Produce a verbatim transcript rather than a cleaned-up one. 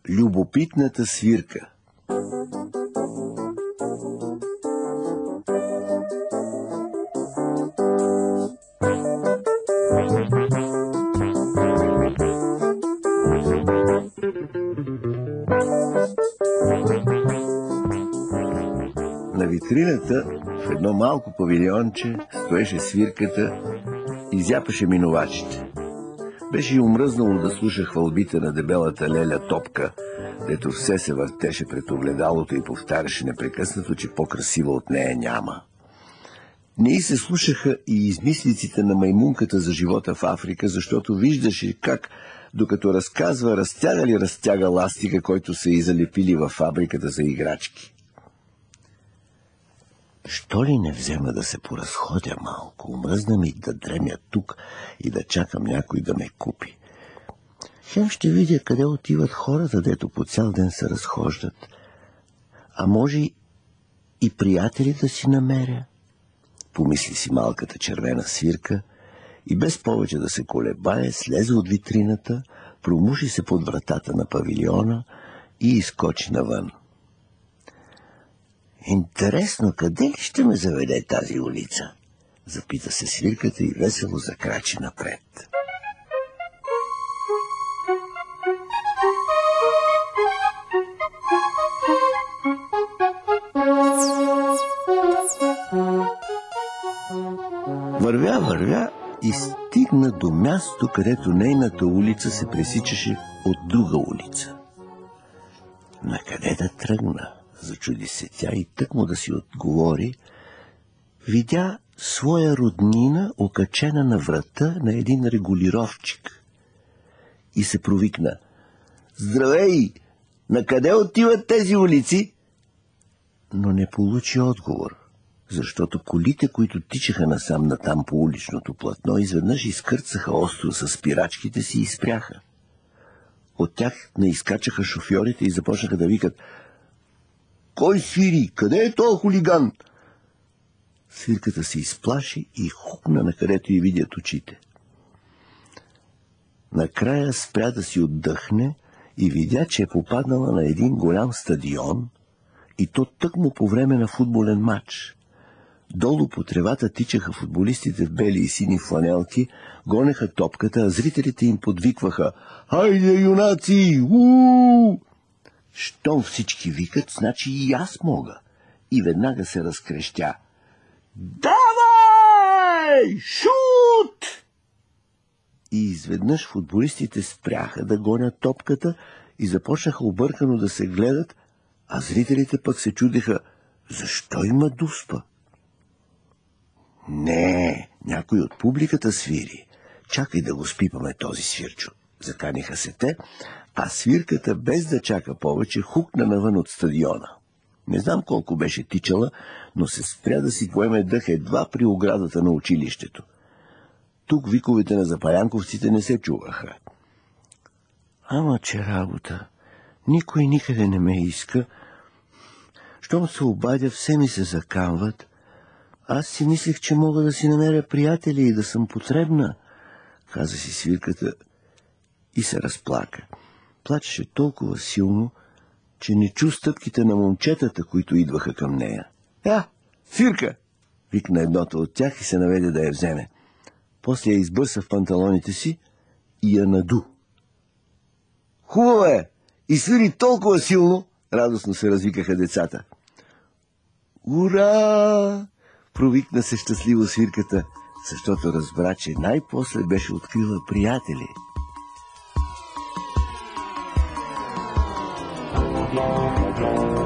Любопитната свирка. На витрината в едно малко павилионче стоеше свирката и зяпаше минувачите. Беше и омръзнало да слуша хвалбите на дебелата леля Топка, дето все се въртеше пред огледалото и повтаряше непрекъснато, че по-красива от нея няма. Не й се слушаха и измислиците на маймунката за живота в Африка, защото виждаше как, докато разказва, разтяга ли разтяга ластика, който са й залепили във фабриката за играчки. Що ли не взема да се поразходя малко, омръзна ми да дремя тук и да чакам някой да ме купи. Хем ще видя къде отиват хората, дето по цял ден се разхождат. А може и приятели да си намеря. Помисли си малката червена свирка и без повече да се колебае, слезе от витрината, промуши се под вратата на павилиона и изкочи навън. Интересно, къде ли ще ме заведе тази улица? Запита се свирката и весело закрачи напред. Вървя, вървя и стигна до място, където нейната улица се пресичаше от друга улица. Накъде да тръгна? Зачуди се тя и тъкмо да си отговори, видя своя роднина окачена на врата на един регулировчик и се провикна: „Здравей! Накъде отиват тези улици?“ Но не получи отговор, защото колите, които тичаха насам-натам по уличното платно, изведнъж изкърцаха остро с спирачките си и спряха. От тях не изкачаха шофьорите и започнаха да викат: „Кой свири? Къде е този хулиган?“ Свирката се изплаши и хукна накъдето й видят очите. Накрая спря да си отдъхне и видя, че е попаднала на един голям стадион, и то тъкмо по време на футболен матч. Долу по тревата тичаха футболистите в бели и сини фланелки, гонеха топката, а зрителите им подвикваха: „Хайде, юнаци! уу!“ Щом всички викат, значи и аз мога. И веднага се разкрещя: „Давай! Шут!“ И изведнъж футболистите спряха да гонят топката и започнаха объркано да се гледат, а зрителите пък се чудеха защо има дуспа. „Не, някой от публиката свири. Чакай да го спипаме този свирчо“, заканиха се те, а свирката, без да чака повече, хукна навън от стадиона. Не знам колко беше тичала, но се спря да си поеме дъх едва при оградата на училището. Тук виковете на запалянковците не се чуваха. Ама че работа, никой никъде не ме иска. Щом се обадя, все ми се закамват. Аз си мислех, че мога да си намеря приятели и да съм потребна, каза си свирката и се разплака. Плачеше толкова силно, че не чу стъпките на момчетата, които идваха към нея. „Я, свирка!“ викна едното от тях и се наведе да я вземе. После я избърса в панталоните си и я наду. „Хубаво е! И свири толкова силно!“ радостно се развикаха децата. „Ура!“ провикна се щастливо свирката, защото разбра, че най-после беше открила приятели. Thank you.